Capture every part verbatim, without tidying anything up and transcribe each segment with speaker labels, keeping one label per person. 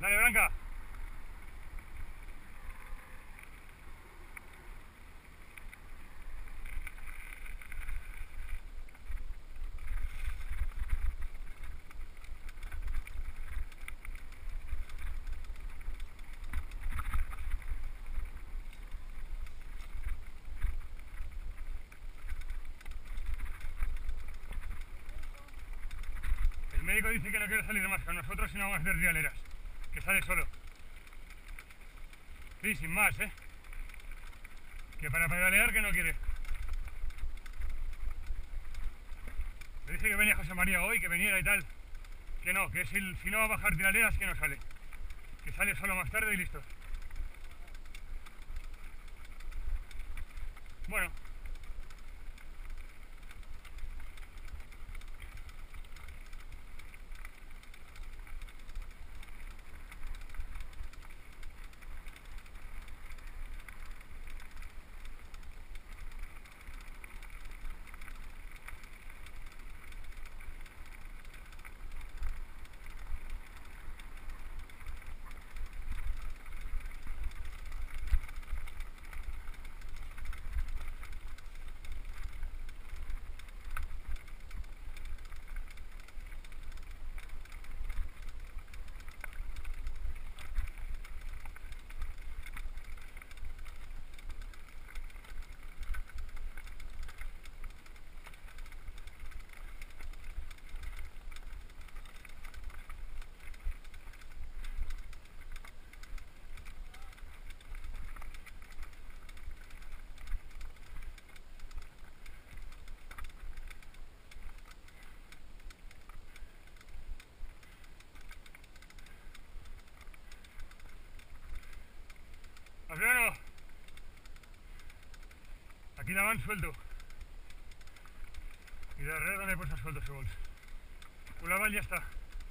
Speaker 1: Dale, Blanca. El médico dice que no quiere salir más con nosotros si no vamos a hacer trialeras, que sale solo. Sí, sin más, ¿eh? Que para pedalear que no quiere. Le dije que venía José María hoy, que viniera y tal. Que no, que si, si no va a bajar trialeras que no sale. Que sale solo más tarde y listo. Bueno. Adriano, aquí la van suelto. Y de darrere donde he puesto suelto ese bolso. Ulaval ya está.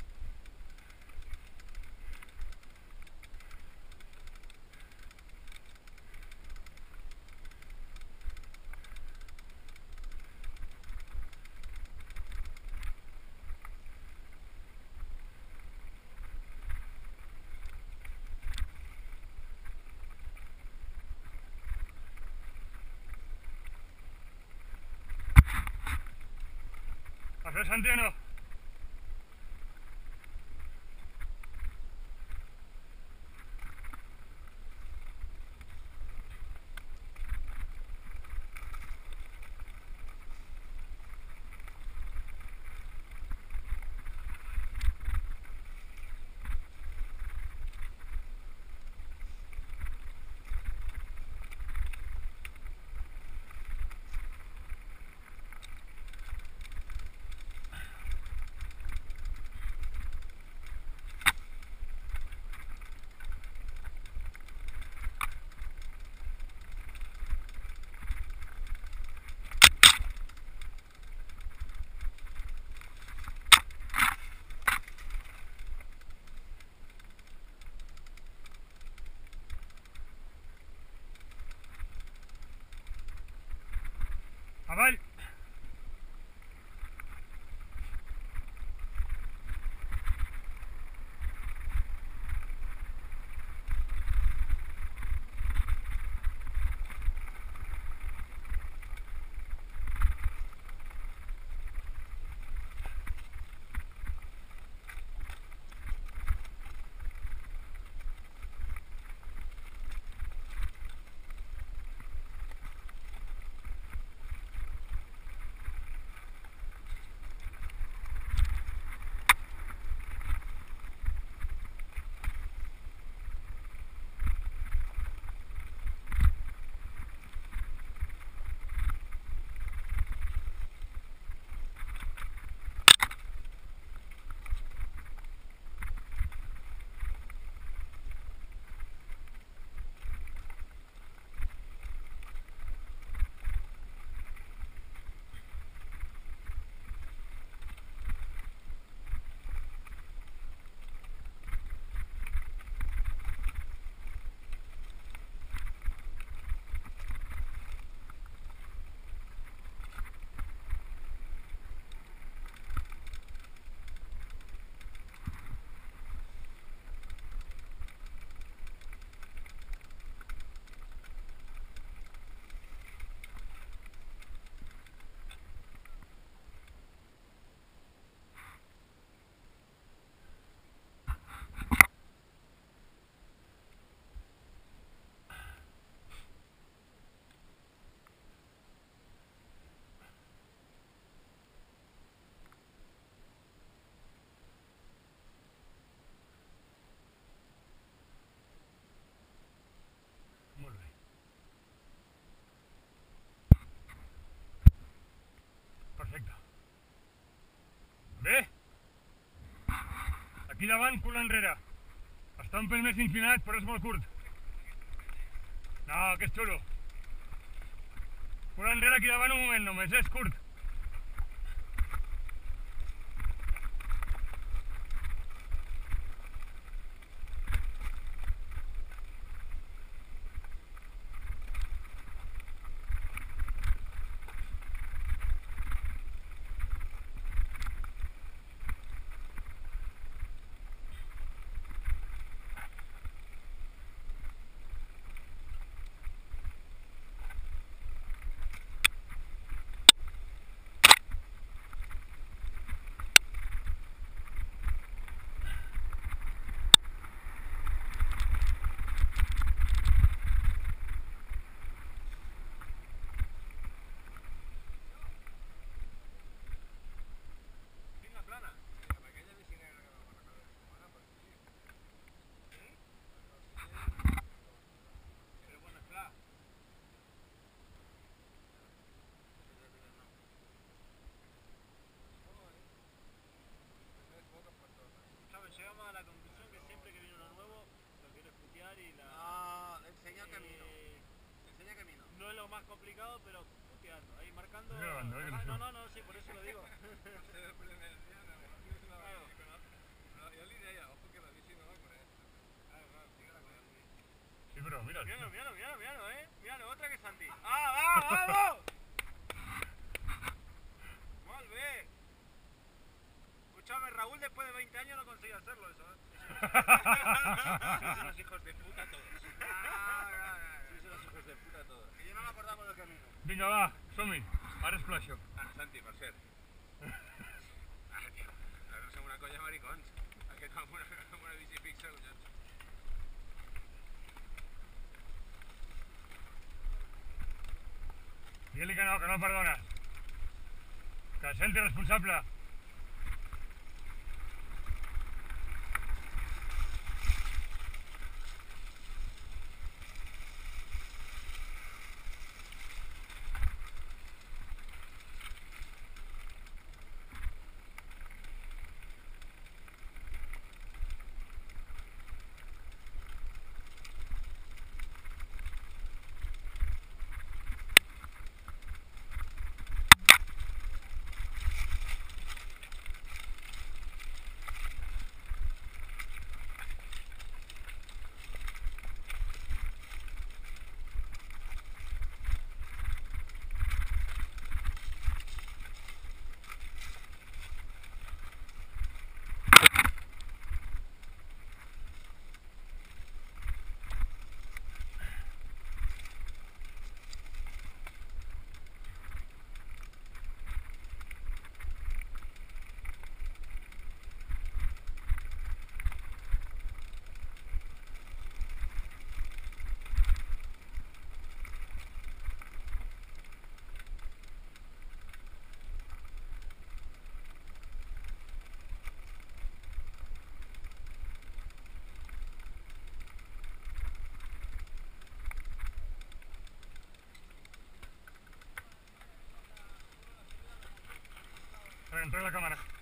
Speaker 1: Hacer Santiano. Aval. Aquí davant, cul enrere. Està un pèl més inclinat, però és molt curt. No, que és xulo. Cul enrere aquí davant un moment només, és curt.
Speaker 2: Llegamos a la conclusión que siempre que viene uno nuevo lo quiero escutear y la...
Speaker 3: No, enseña
Speaker 2: eh,
Speaker 3: camino. Enseña camino.
Speaker 2: No es lo más complicado, pero puteando, ahí marcando...
Speaker 1: No, no,
Speaker 2: ah, no, no, no, sí, por eso lo digo.
Speaker 1: Sí, però mira.
Speaker 2: Míralo, míralo, míralo, míralo, eh. Míralo, otra que Santi. ¡Ah, va, vamos! Muy bien. Escuchame, Raúl después de veinte años no consigue hacerlo eso, ¿eh? Son los hijos de puta todos. Sí, son los hijos de puta todos. Que yo no me acordaba del camino.
Speaker 1: Vinga, va, som-hi. Ara exploixo.
Speaker 3: Ah, Santi, per cert. Ah, tio, no som una colla de maricons. Aquest va amb una, amb una bici fixa, collons.
Speaker 1: Digue-li que no, que no el perdones. Que es senti responsable. Entra en la cámara.